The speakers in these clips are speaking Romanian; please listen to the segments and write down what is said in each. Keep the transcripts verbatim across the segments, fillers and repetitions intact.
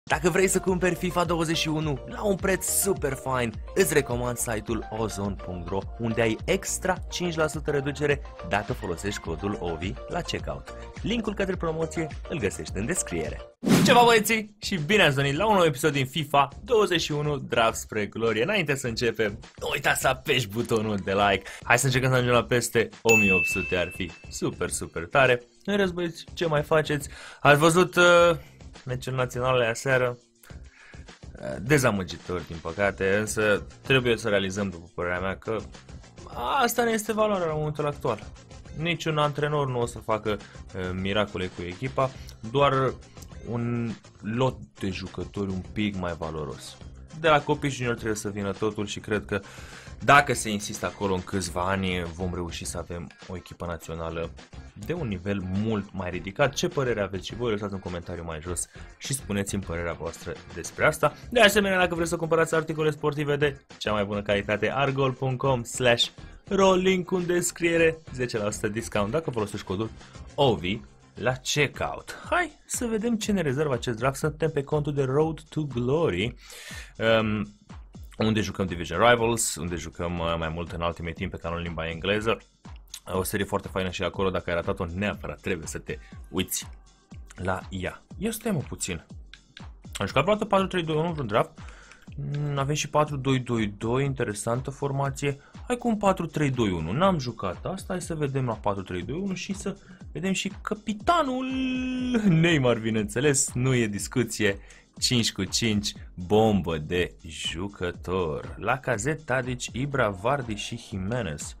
Dacă vrei să cumperi FIFA douăzeci și unu la un preț super fain, îți recomand site-ul ozon punct ro, unde ai extra cinci la sută reducere dacă folosești codul O V I la checkout. Linkul către promoție îl găsești în descriere. Ceva băieții și bine ați venit la un nou episod din FIFA douăzeci și unu Draft spre glorie. Înainte să începem, nu uita să apeși butonul de like. Hai să încercăm să ajungem la peste o mie opt sute, ar fi super, super tare. În rest, băieți, ce mai faceți? Ați văzut uh, meciul național aseară? Dezamăgitor, din păcate, însă trebuie să realizăm, după părerea mea, că asta ne este valoarea la momentul actual. Niciun antrenor nu o să facă uh, miracole cu echipa, doar un lot de jucători un pic mai valoros. De la copii junior trebuie să vină totul și cred că dacă se insistă acolo în câțiva ani vom reuși să avem o echipă națională de un nivel mult mai ridicat. Ce părere aveți și voi? Lăsați un comentariu mai jos și spuneți-mi părerea voastră despre asta. De asemenea, dacă vreți să cumpărați articole sportive de cea mai bună calitate, argol punct com slash ro, link în descriere, zece la sută discount dacă folosești codul O V I la checkout. Hai să vedem ce ne rezervă acest draft. Suntem pe contul de Road to Glory, um, unde jucăm Division Rivals, unde jucăm uh, mai mult în Ultimate Team pe canalul în limba engleză. O serie foarte faină și acolo, dacă ai ratat-o, neapărat trebuie să te uiți la ea. Ia stai-mă puțin. Am jucat vreodată patru trei doi unu vreun draft. Avem și patru doi doi doi, interesantă formație. Hai cu un patru trei doi unu. N-am jucat asta, hai să vedem la patru trei doi unu și să vedem și capitanul Neymar, bineînțeles, nu e discuție. cinci cu cinci, bombă de jucător. Lacazette, Tadic, Ibra, Vardy și Jimenez.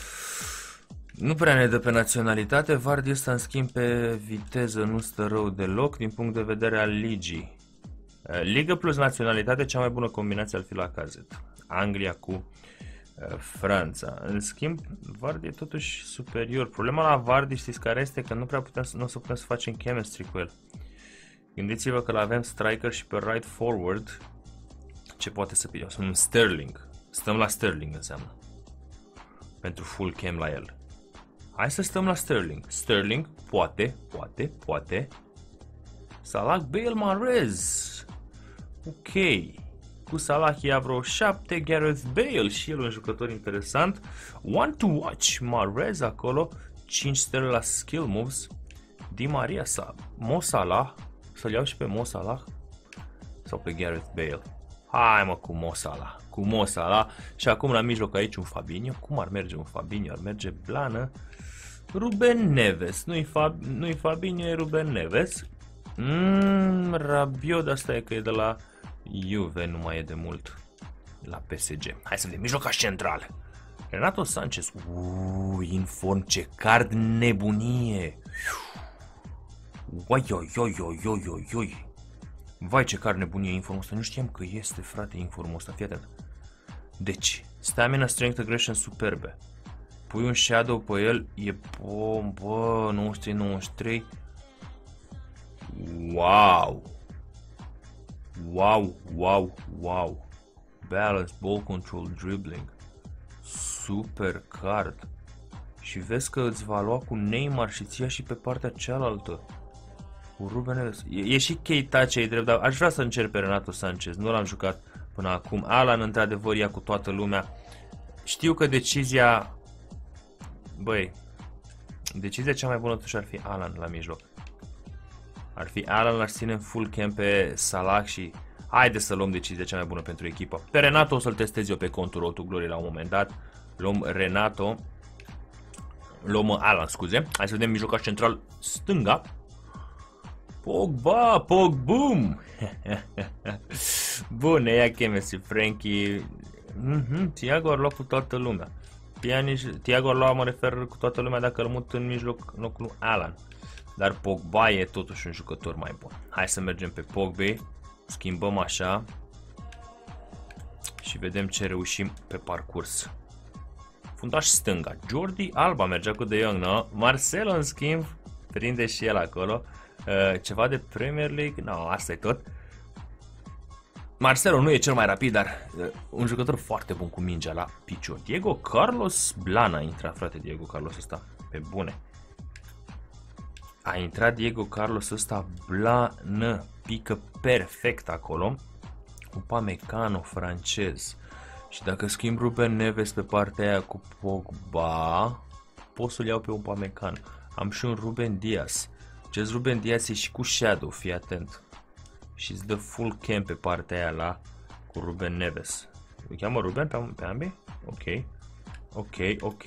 Nu prea ne dă pe naționalitate, Vardy ăsta în schimb pe viteză nu stă rău deloc din punct de vedere al ligii. Ligă plus naționalitate, cea mai bună combinație ar fi Lacazette. Anglia cu uh, Franța. În schimb, Vardy e totuși superior. Problema la Vardy, știți care este? Că nu prea putem, nu o să putem să facem chemistry cu el. Gândiți-vă că l-avem striker și pe right forward. Ce poate să fie? Un Sterling. Stăm la Sterling înseamnă. Pentru full chem la el. Hai să stăm la Sterling. Sterling poate, poate, poate. Salah, Bale, Mahrez. Ok. Cu Salah ia vreo șapte. Gareth Bale și el un jucător interesant. One to watch. Mahrez acolo. cinci stele la skill moves. Di Maria sa. Mo Salah. Să-l iau și pe Mo Salah sau pe Gareth Bale. Hai mă cu Mo Salah. Cu Mo Salah. Și acum la mijloc aici un Fabinho. Cum ar merge un Fabinho? Ar merge blană. Ruben Neves. Nu-i Fab... nu Fabinho, e Ruben Neves. Mmm, Rabiot, asta e că e de la Juve, nu mai e de mult la P S G. Hai să vedem, mijlocaș central. Renato Sanchez. Uuu, inform, ce card nebunie. Uai, oi, oi, oi, oi, oi, oi. Vai, ce card nebunie informul ăsta. Nu știam că este, frate, informul ăsta. Fii atent. Deci, stamina, strength, aggression, superbe. Pui un shadow pe el, e bombă, nouăzeci și trei nouăzeci și trei. Wow! Wow, wow, wow. Balance, ball control, dribbling. Super card. Și vezi că îți va lua cu Neymar și ți ia și pe partea cealaltă. Cu Ruben Neves. E, e și Keita ce-i drept, dar aș vrea să încerc pe Renato Sanchez. Nu l-am jucat până acum. Alan într-adevăr ia cu toată lumea. Știu că decizia... Băi, decizia cea mai bună totuși ar fi Alan la mijloc. Ar fi Alan, l-aș ține în full camp pe Salah și haide să luăm decizia cea mai bună pentru echipă. Pe Renato o să-l testez eu pe contul Road to Glory la un moment dat. Luăm Renato. Luăm Alan, scuze. Hai să vedem mijlocaș central stânga. Pogba, Pogbum. Bun, ne ia chemistry, Frankie. Mm-hmm, Thiago ar lua cu toată lumea. Pjanic, Thiago ar lua, mă refer, cu toată lumea dacă îl mut în mijloc în locul Alan. Dar Pogba e totuși un jucător mai bun. Hai să mergem pe Pogba. Schimbăm așa. Și vedem ce reușim pe parcurs. Fundaș stânga. Jordi Alba mergea cu De Jong, nu? Marcelo în schimb prinde și el acolo. Uh, ceva de Premier League. Nu, no, asta e tot. Marcelo nu e cel mai rapid, dar uh, un jucător foarte bun cu mingea la picior. Diego Carlos Blana a intrat, frate, Diego Carlos ăsta. Pe bune. A intrat Diego Carlos ăsta blană. pică perfect acolo. Upamecano francez. Și dacă schimb Ruben Neves pe partea aia cu Pogba, pot să-l iau pe Upamecano. Am și un Ruben Dias. Acest Ruben Dias e și cu Shadow, fii atent. Și îți dă full camp pe partea aia la cu Ruben Neves. Îl cheamă Ruben pe, pe ambii? Ok. Ok, ok.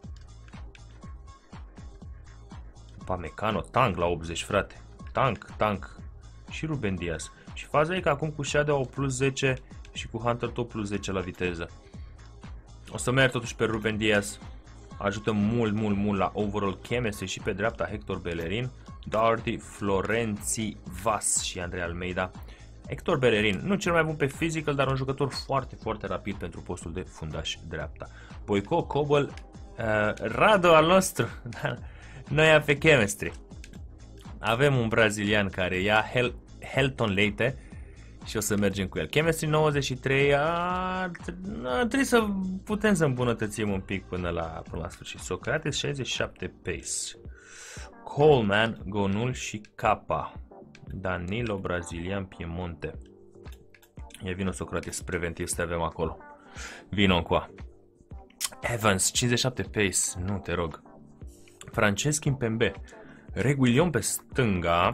Upamecano, tank la optzeci, frate. Tank, tank. Și Ruben Dias. Și faza e că acum cu Shadow au plus zece și cu Hunter tot plus zece la viteză. O să merg totuși pe Ruben Dias. Ajută mult, mult, mult la overall chemistry și pe dreapta Hector Bellerin, Doherty, Florenzi, Vas și Andrei Almeida. Hector Bellerin, nu cel mai bun pe physical, dar un jucător foarte, foarte rapid pentru postul de fundaș dreapta. Boico, Cobble, uh, Rado al nostru. Noi pe chemistry. Avem un brazilian care ia Hel Helton Leite și o să mergem cu el. Chemistry nouăzeci și trei, a, trebuie să putem să îmbunătățim un pic până la, până la sfârșit. Socrates șaizeci și șapte pace. Coleman, Gonul și Capa. Danilo, brazilian, Piemonte. Ia vino Socrates, preventiv să te avem acolo. Vino încoa. Evans, cincizeci și șapte pace, nu te rog. Franceschi Mpembe. Reguilon pe stânga.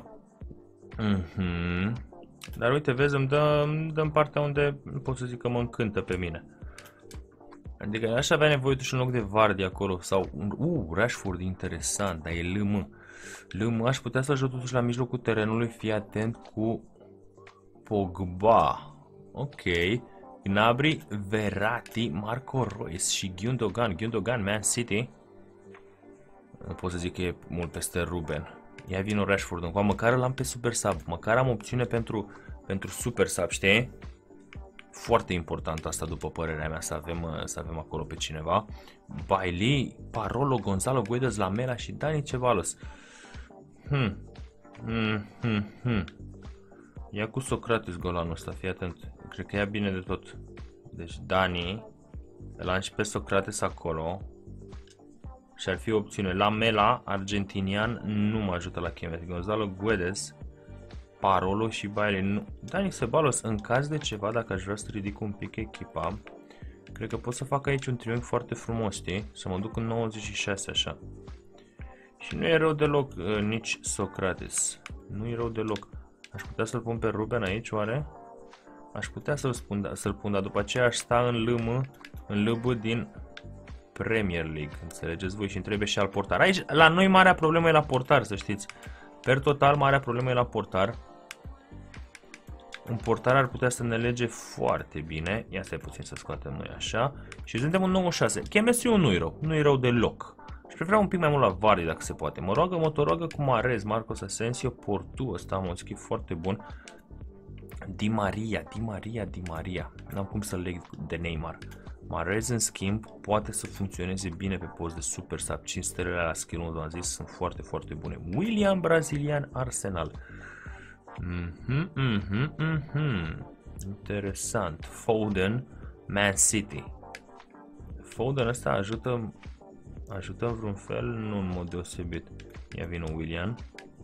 Mhm. Dar uite, vezi, îmi dă, îmi dă în partea unde pot să zic că mă încântă pe mine. Adică aș avea nevoie și un loc de Vardy acolo. Sau, uh, Rashford, interesant, dar e L M. L M, aș putea să ajut totuși la mijlocul terenului, fii atent cu Pogba. Ok. Gnabry, Verratti, Marco Reus și Gundogan. Gundogan, Man City. Nu pot să zic că e mult peste Ruben. Ia vino Rashford încoa, măcar l-am pe super sub, măcar am opțiune pentru, pentru super sub, știi? Foarte important asta după părerea mea, să avem, să avem acolo pe cineva. Bailey, Parolo, Gonzalo Guedes, Lamela și Dani Ceballos. Hmm. Hmm, hmm, hmm. Ia cu Socrates golanul ăsta, fii atent. Cred că ia bine de tot. Deci Dani, îl am și pe Socrates acolo. Și ar fi o opțiune. Lamela, argentinian, nu mă ajută la chemistry. Gonzalo Guedes, Parolo și Bailey. Nu. Dani Ceballos, în caz de ceva, dacă aș vrea să ridic un pic echipa, cred că pot să fac aici un triunghi foarte frumos, știi? Să mă duc în nouăzeci și șase așa. Și nu e rău deloc uh, nici Socrates. Nu e rău deloc. Aș putea să-l pun pe Ruben aici, oare? Aș putea să-l pun, să-l pun, dar după aceea aș sta în L M, în L B din Premier League, înțelegeți voi, și îmi trebuie și al portar. Aici, la noi, marea problemă e la portar, să știți. Per total, marea problemă e la portar. Un portar ar putea să ne lege foarte bine. Ia stai puțin să scoatem noi așa. Și suntem în nouăzeci și șase. Chemistry-ul nu-i rău, nu-i rău deloc. Și preferam un pic mai mult la Vardy, dacă se poate. Mă roagă, mă roagă cu Marez, Marcos Asensio, Portu, ăsta am un schimb foarte bun. Di Maria, Di Maria, Di Maria. N-am cum să leg de Neymar. Marez, în schimb, poate să funcționeze bine pe post de super sub. cinci stelele la skill-ul, v-am zis, sunt foarte, foarte bune. William, brazilian, Arsenal. Mhm, mhm, mhm. Interesant. Foden, Man City. Foden ăsta ajută, ajută în vreun fel, nu în mod deosebit. Ia vină William.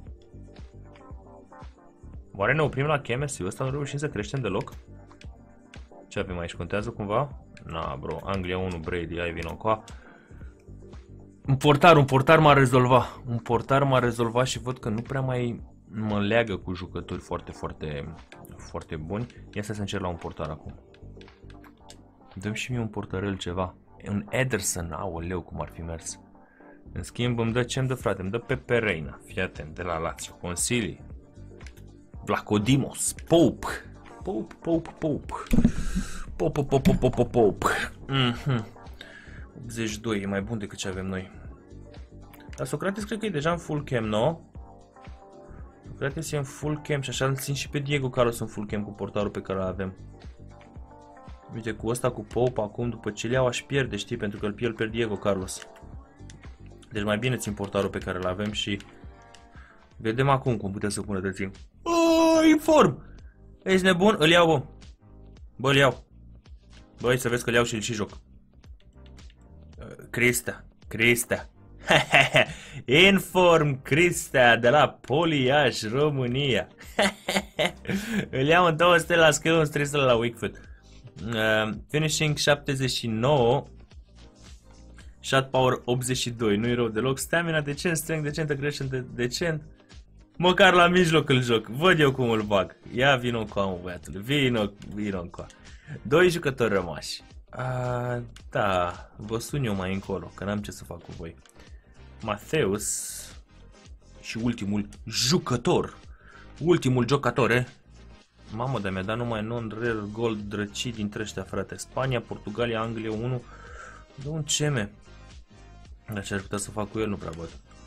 Oare ne oprim la chemistry ăsta? Nu reușim să creștem deloc? Ce avem aici? Contează cumva? Na, bro, Anglia unu, Brady, ai vino încoa. Un portar, un portar m-a rezolvat. Un portar m-a rezolvat și văd că nu prea mai mă leagă cu jucători foarte, foarte, foarte buni. Ia să încerc la un portar acum. Dăm și mie un portarel ceva. Un Ederson, aoleu, cum ar fi mers. În schimb îmi dă ce-mi dă, frate, îmi dă pe Pereina. Fii atent, de la Lazio, Consilii. Vlachodimos, Pope. Pope, Pope, Pope. Pope, Pope, Pope, Pope. Mhm. optzeci și doi, e mai bun decât ce avem noi. Dar Socrates cred că e deja în full cam, nu? Socrates e în full cam și așa îl țin și pe Diego Carlos în full cam cu portarul pe care îl avem. Uite, cu ăsta, cu Pope, acum după ce le iau aș pierde, știi, pentru că îl pierd pe Diego Carlos. Deci mai bine țin portarul pe care îl avem și vedem acum cum putem să bunătățim. Oh, inform! Ești nebun? Îl iau, bă. Bă, îl iau. Băi, să vezi că îl iau și îl și joc. Crista, Crista. Inform Cristea de la Poliaș, România. Îl iau în două stele la skill, trei stele la weak foot. Uh, finishing șaptezeci și nouă. Shot power optzeci și doi. Nu-i rău deloc. Stamina decent, strength decent, aggression de decent. Măcar la mijloc îl joc. Văd eu cum îl bag. Ia vino cu amul, băiatule. Vino, vino cu. Doi jucători rămași. Uh, da, vă sun eu mai încolo, că n-am ce să fac cu voi. Mateus și ultimul jucător. Ultimul jucător. Mamă, de mi-a dat numai non-rare gold drăcii dintre ăștia, frate. Spania, Portugalia, Anglia unu. De un ceme. Dar ce ar putea să fac cu el, nu prea văd.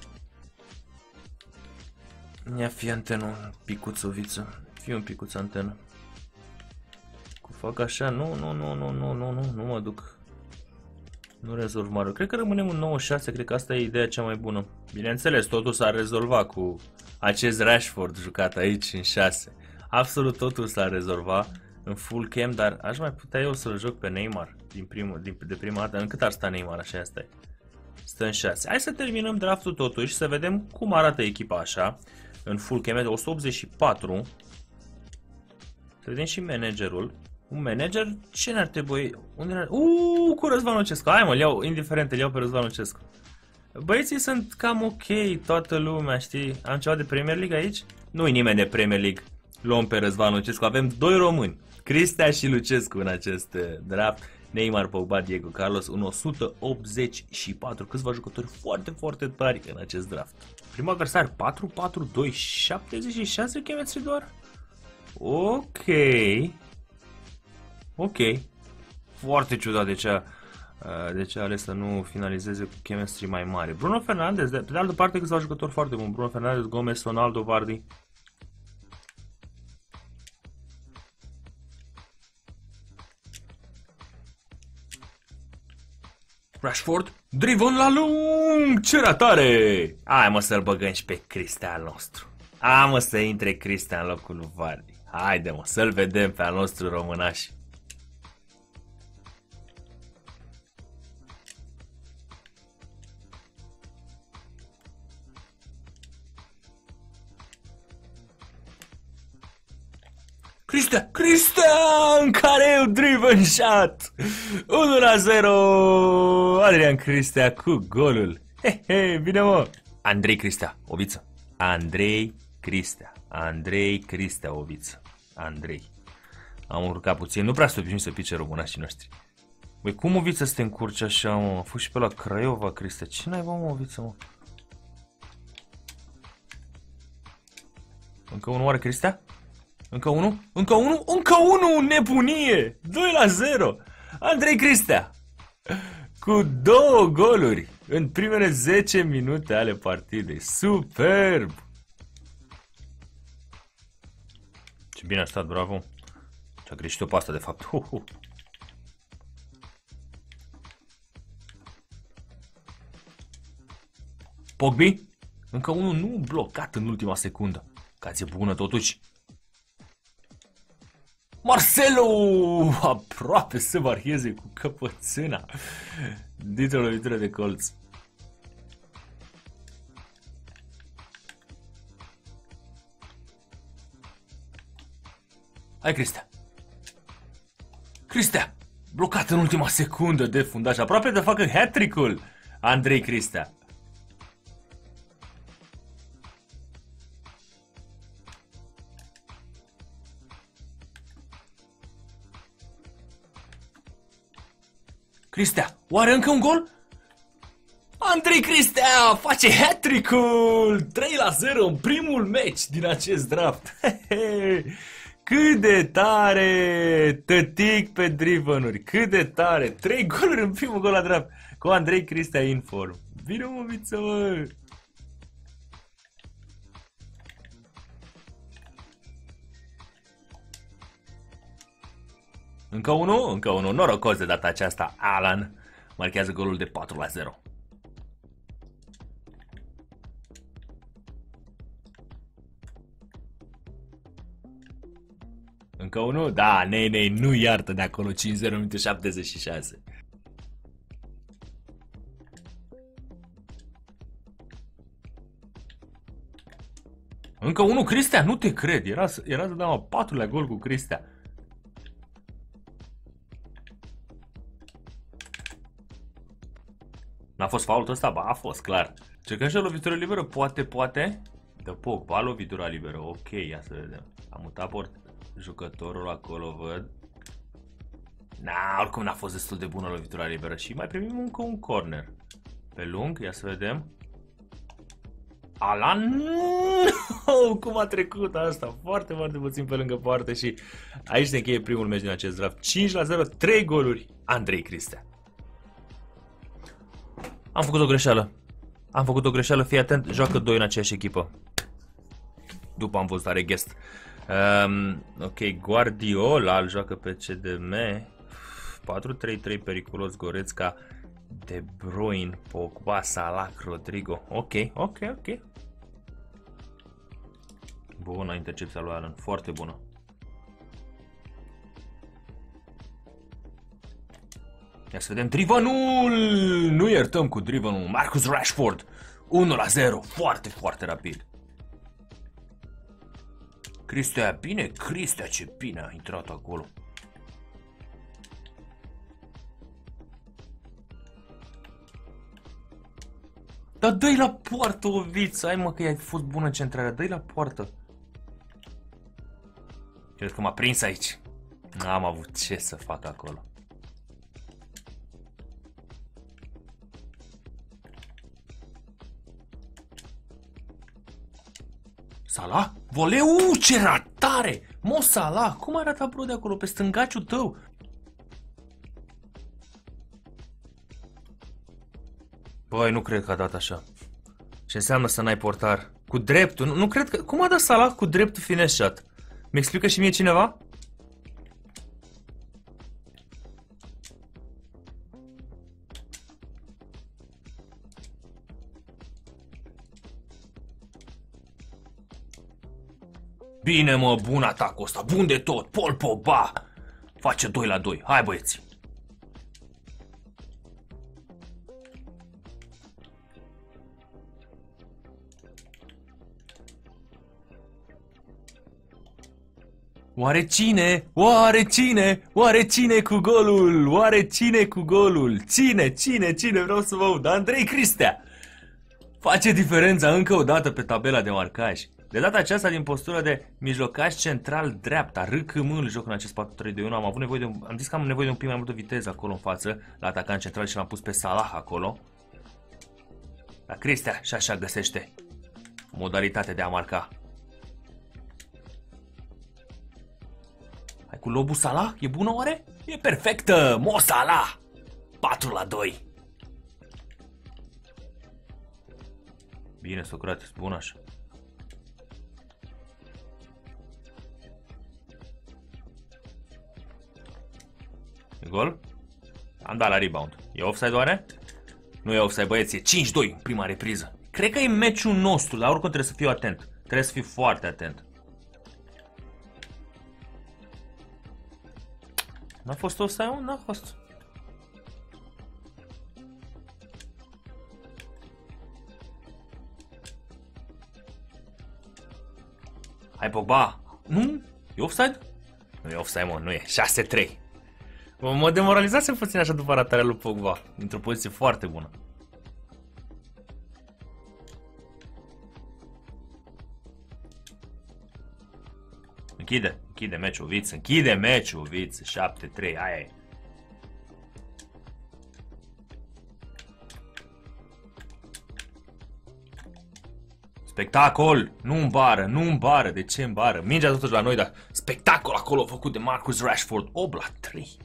Ia fi antenă, un picuț o viță. Fii un picuț antenă. Cu fac așa, nu, nu, nu, nu, nu, nu, nu, nu mă duc. Nu rezolv mare. Cred că rămânem în nouă șase, cred că asta e ideea cea mai bună. Bineînțeles, totul s-a rezolvat cu acest Rashford jucat aici în șase. Absolut totul s-a rezolvat în full cam, dar aș mai putea eu să-l joc pe Neymar din primul, din, de prima dată. În cât ar sta Neymar, așa asta e. Stă în șase. Hai să terminăm draftul totuși și să vedem cum arată echipa așa. În full cam de o sută optzeci și patru. Să vedem și managerul. Un manager? Ce n-ar trebui? Unde n-ar... Uuu, cu Răzvan Lucescu. Hai mă, iau, indiferent, îl iau pe Răzvan Lucescu. Băieții sunt cam ok, toată lumea, știi? Am ceva de Premier League aici? Nu-i nimeni de Premier League. Luăm pe Răzvan Lucescu. Avem doi români. Cristea și Lucescu în acest draft. Neymar, Pogba, Diego Carlos, un o sută optzeci și patru. Câțiva jucători foarte, foarte tari în acest draft. Primul adversar patru patru doi șaptezeci și șase chemistry doar? Ok. Ok. Foarte ciudat de ce a, de ce a ales să nu finalizeze cu chemistry mai mare. Bruno Fernandes, de, de altă parte câțiva jucători foarte buni. Bruno Fernandes, Gomez, Ronaldo, Vardy. Rashford, driven la lung, ce ratare! Hai mă să-l băgăm și pe Cristea al nostru. Hai mă să intre Cristea în locul lui Vardy. Haide mă, să-l vedem pe al nostru românaș. Cristea, Cristian, care e un driven shot. unu la zero. Adrian Cristea cu golul. He, he, bine mă. Andrei Cristea, Oviță. Andrei Cristea. Andrei Cristea, Oviță. Andrei. Am urcat puțin, nu prea sunt obișnuit să pice românașii noștri. Băi, cum Oviță să te încurci așa, mă? A fost și pe la Craiova, Cristea. Ce n-ai, mă, Oviță, mă? Încă unul oare, Cristea? Încă unul? Încă unul? Încă unul! Nebunie! doi la zero! Andrei Cristea! Cu două goluri în primele zece minute ale partidei. Superb! Ce bine a stat, bravo! Ce-a greșit-o pe asta, de fapt. Uh, uh. Pogbi? Încă unul nu blocat în ultima secundă. Cație bună, totuși. Marcelo! Aproape să varieze cu căpățâna dintr-o lovitură de colț. Hai, Cristea! Cristea! Blocat în ultima secundă de fundaj. Aproape de facă hat-trick-ul Andrei Cristea. Cristea, oare încă un gol? Andrei Cristea face hat-trick-ul! trei la zero în primul meci din acest draft. Cât de tare! Tătic pe driven-uri, cât de tare! trei goluri în primul gol la draft cu Andrei Cristea in form. Bine, mă, viță, mă! Încă unul, încă unul, norocos de data aceasta, Alan marchează golul de patru la zero. Încă unul? Da, nei, nei, nu iartă de acolo, cinci zero, minute șaptezeci și șase. Încă unul, Cristea, nu te cred. Era, era să dau a patrulea gol cu Cristea. N-a fost faultul ăsta? Ba, a fost, clar. Cercăm și o lovitură liberă? Poate, poate. Dă Pogba, lovitura liberă. Ok, ia să vedem. Am mutat port jucătorul acolo, văd. Na, oricum n-a fost destul de bună lovitura liberă. Și mai primim încă un corner. Pe lung, ia să vedem. Alan, no! Cum a trecut asta? Foarte, foarte puțin pe lângă poartă și aici se încheie primul meci din acest draft. cinci la zero, trei goluri, Andrei Cristea. Am făcut o greșeală. Am făcut o greșeală, fii atent, joacă doi în aceeași echipă. După am văzut, are guest. Um, ok, Guardiola îl joacă pe C D M. patru trei trei periculos, Goretzka, De Bruyne, Pogba, Salah, Rodrigo. Ok, ok, ok. Bună intercepția lui Alan, foarte bună. Ia să vedem Drivenul! Nu iertăm cu Drivenul. Marcus Rashford, unu la zero, foarte, foarte rapid. Cristea, bine, Cristea, ce bine a intrat acolo. Dar dă-i la poartă, Oviță! Hai mă că ai fost bună centrarea, dă-i la poartă. Cred că m-a prins aici. N-am avut ce să fac acolo. Salah? Voleu? Ce ratare! Mo Salah, cum arată bro de acolo pe stângaciul tău? Băi, nu cred că a dat așa. Ce înseamnă să n-ai portar? Cu dreptul? Nu, nu cred că... Cum a dat Salah cu dreptul finesse shot? Mi explică și mie cineva? Bine mă, bun atacul ăsta, bun de tot, Paul Pogba face doi la doi, hai băieți. Oare cine? Oare cine? Oare cine cu golul? Oare cine cu golul? Cine? Cine? Cine? Vreau să vă aud. Andrei Cristea face diferența încă o dată pe tabela de marcaj. De data aceasta din postură de mijlocaș central dreapta, R C M îl joc în acest patru trei doi unu. Am avut nevoie de un, am zis că am nevoie de un pic mai multă viteză acolo în față, la atacant central și l-am pus pe Salah acolo. La Cristea și așa găsește modalitatea de a marca. Hai cu lobul Salah, e bună oare? E perfectă, Mo Salah, patru la doi. Bine, Socrates, bun așa. E gol? Am dat la rebound. E offside oare? Nu e offside, băieți, e cinci doi, prima repriză. Cred că e meciul nostru, dar oricum trebuie să fiu atent. Trebuie să fiu foarte atent. N-a fost offside? N-a fost. Hai Pogba. Nu? E offside? Nu e offside, mă, nu e. șase trei. Mă demoralizase puțin așa după ratarea lui Pogba. Dintr-o poziție foarte bună. Închide, închide meciul, Viț, închide meciul, Viț, șapte trei, aia e. Spectacol! Nu în bară, nu în bară, de ce în bară? Mingea totuși la noi, dar spectacol acolo făcut de Marcus Rashford, opt la trei.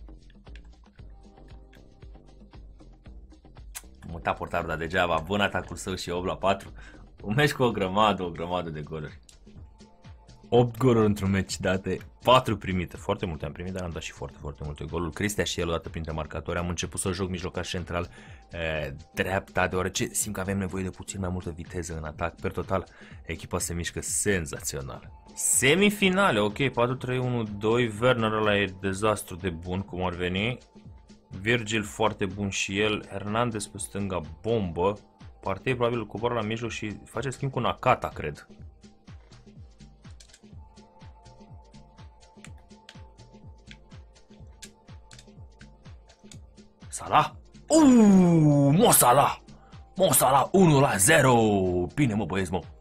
Muta portarul, dar degeaba, bun atacul său și opt la patru. Un meci cu o grămadă, o grămadă de goluri. opt goluri într-un meci date, patru primite. Foarte multe am primit, dar am dat și foarte, foarte multe goluri. Cristea și el odată printre marcatori. Am început să joc mijlocaș central e, dreapta, deoarece simt că avem nevoie de puțin mai multă viteză în atac. Per total, echipa se mișcă senzațional. Semifinale, ok, patru trei unu doi. Werner ăla e dezastru de bun, cum ar veni. Virgil foarte bun și el. Hernandez pe stânga, bombă. Partei probabil coboară la mijloc și face schimb cu Nakata, cred. Salah? Uuuu, Mo Salah! Mo Salah, unu la zero! Bine, mă, băieți, mă!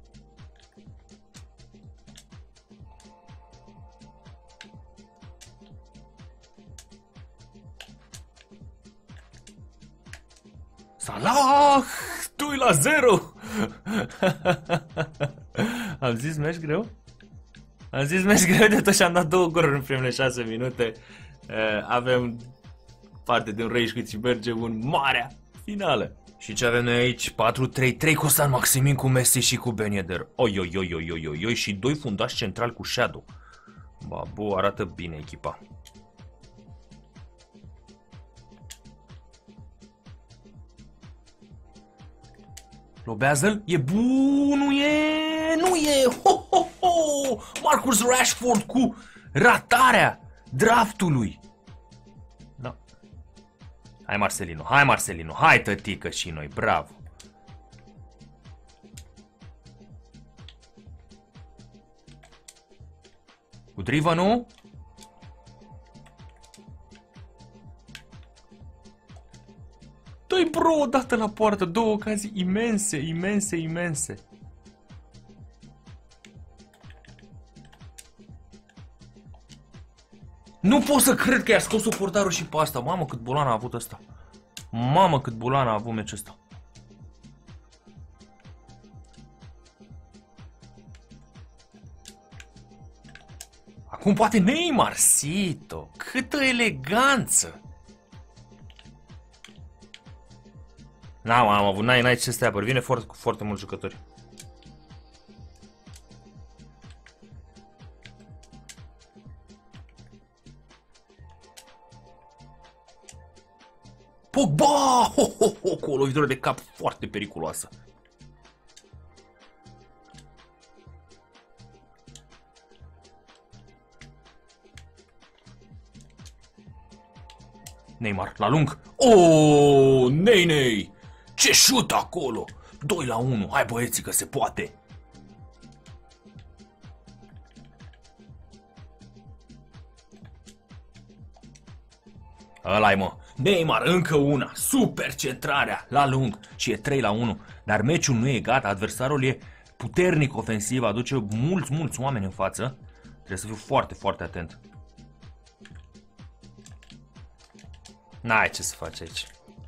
Salah! doi la zero! Am zis meci greu? Am zis meci greu, de tot și am dat două goluri în primele șase minute. Uh, avem parte de un rage quit și mergem în marea finală. Și ce avem noi aici? patru trei trei cu San Maximin, cu Messi și cu Ben Yedder. Oi, oi, oi, oi, oi, oi, oi, și doi fundași centrali cu Shadow. Babu, arată bine echipa. Lobează-l? E bun, nu e, nu e, ho, ho, ho! Marcus Rashford cu ratarea draftului. Da. Hai Marcelino, hai Marcelino, hai tătică și noi, bravo. Cu drivă, nu? Dă-i bro, odată la poartă, două ocazii imense, imense, imense. Nu pot să cred că i-a scos suportarul și pe asta. Mamă, cât bulan a avut ăsta. Mamă, cât bulan a avut meciul ăsta. Acum poate Neymar, Sito. Câtă eleganță. N-am am avut, n-ai, n-ai ce să te apăr. Vine foarte, cu foarte mulți jucători. Pogba! Ho, ho, ho, cu o lovitură de cap foarte periculoasă. Neymar, la lung. Oh, Ney, Ney! Ce șut acolo! doi la unu. Hai băieții că se poate. Ăla-i, mă. Neymar, încă una. Super centrarea la lung. Și e trei la unu. Dar meciul nu e gata. Adversarul e puternic ofensiv. Aduce mulți, mulți oameni în față. Trebuie să fiu foarte, foarte atent. N-ai ce să faci aici.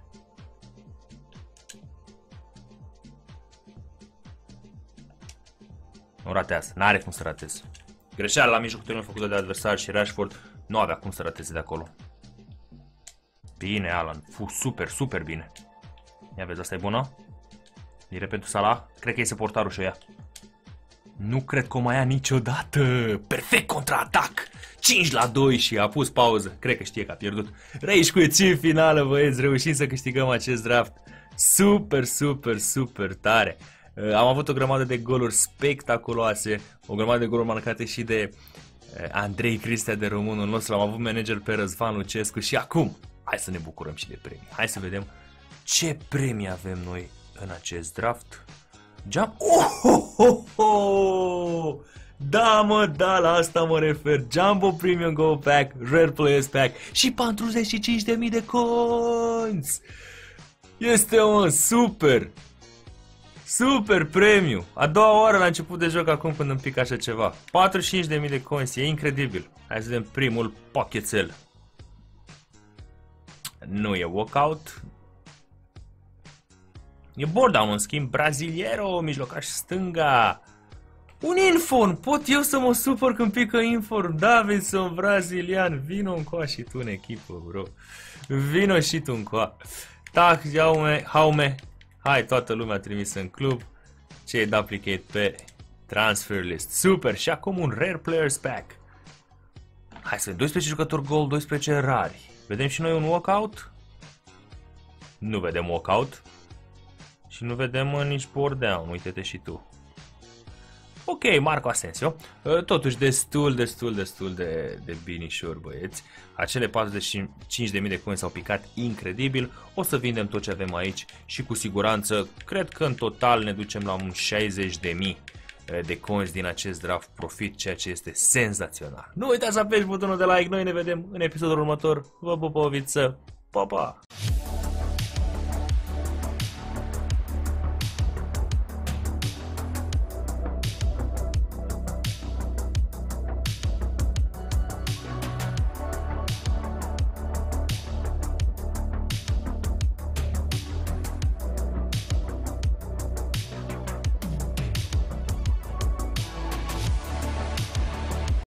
Nu ratează. N-are cum să rateze. Greșeala la mijlocul terenului făcută de adversar și Rashford nu avea cum să rateze de acolo. Bine, Alan. Fu super, super bine. Ia vezi, asta e bună? Dire pentru Salah. Cred că iese portarul și o ia. Nu cred că o mai ia niciodată. Perfect contraatac. cinci la doi și a pus pauză. Cred că știe că a pierdut. Rage quit în finală, băieți. Reușim să câștigăm acest draft. Super, super, super tare. Am avut o grămadă de goluri spectaculoase. O grămadă de goluri marcate și de Andrei Cristea, de românul nostru. Am avut manager pe Răzvan Lucescu. Și acum, hai să ne bucurăm și de premii. Hai să vedem ce premii avem noi în acest draft. Jump. Oh, oh, oh, oh. Da, mă, da, la asta mă refer. Jumbo Premium Go Pack, Rare Players Pack și patruzeci și cinci de mii de coins. Este un super, super premiu. A doua oară la început de joc acum când îmi pic așa ceva. patruzeci și cinci de mii de coins, e incredibil. Hai să vedem primul pochețel. Nu e walkout. E Bordown, în schimb, braziliero, mijlocaș stânga. Un inform, pot eu să mă supăr când pică inform? Davidson, brazilian, vino încoa și tu în echipă, bro. Vino și tu încoa. Tac, jaume, haume. Hai, toată lumea a trimis în club. Ce e de aplicate pe transfer list. Super, și acum un Rare Players Pack. Hai să vedem, doisprezece jucători gold, doisprezece rari. Vedem și noi un walkout? Nu vedem walkout. Și nu vedem nici Bordown, uite-te și tu. Ok, Marco Asensio, totuși destul, destul, destul de, de binișor, băieți. Acele patruzeci și cinci de mii de coins s-au picat incredibil. O să vindem tot ce avem aici și cu siguranță, cred că în total ne ducem la un șaizeci de mii de coins din acest draft profit, ceea ce este senzațional. Nu uitați să apeși butonul de like, noi ne vedem în episodul următor. Vă pup, o viță! Pa, pa!